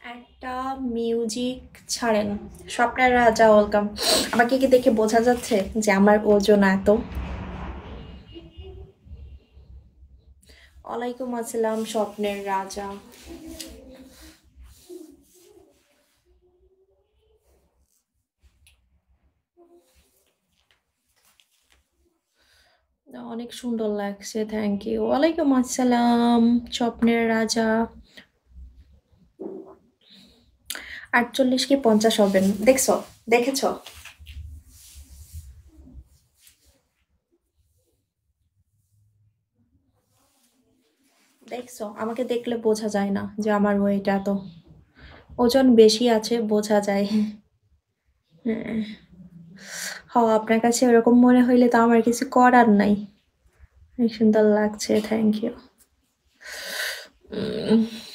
একটা মিউজিক ছাড়েন। স্বপ্নের রাজা ওয়েলকাম। আমাকে কি দেখে বোঝা যাচ্ছে যে আমার ওজন এত? ওয়ালাইকুম আসসালাম স্বপ্নের রাজা। অনেক সুন্দর লাগছে, থ্যাংক ইউ। ওয়ালাইকুম আসসালাম স্বপ্নের রাজা। 48 কি 50 হবেন, দেখছো? দেখেছো? দেখছো, আমাকে দেখলে বোঝা যায় না যে আমার ওয়েট এত? ওজন বেশি আছে, বোঝা যায়। হ্যাঁ। আপনার কাছে এরকম মনে হইলে তো আমার কিছু করার নাই। অনেক সুন্দর লাগছে, থ্যাংক ইউ।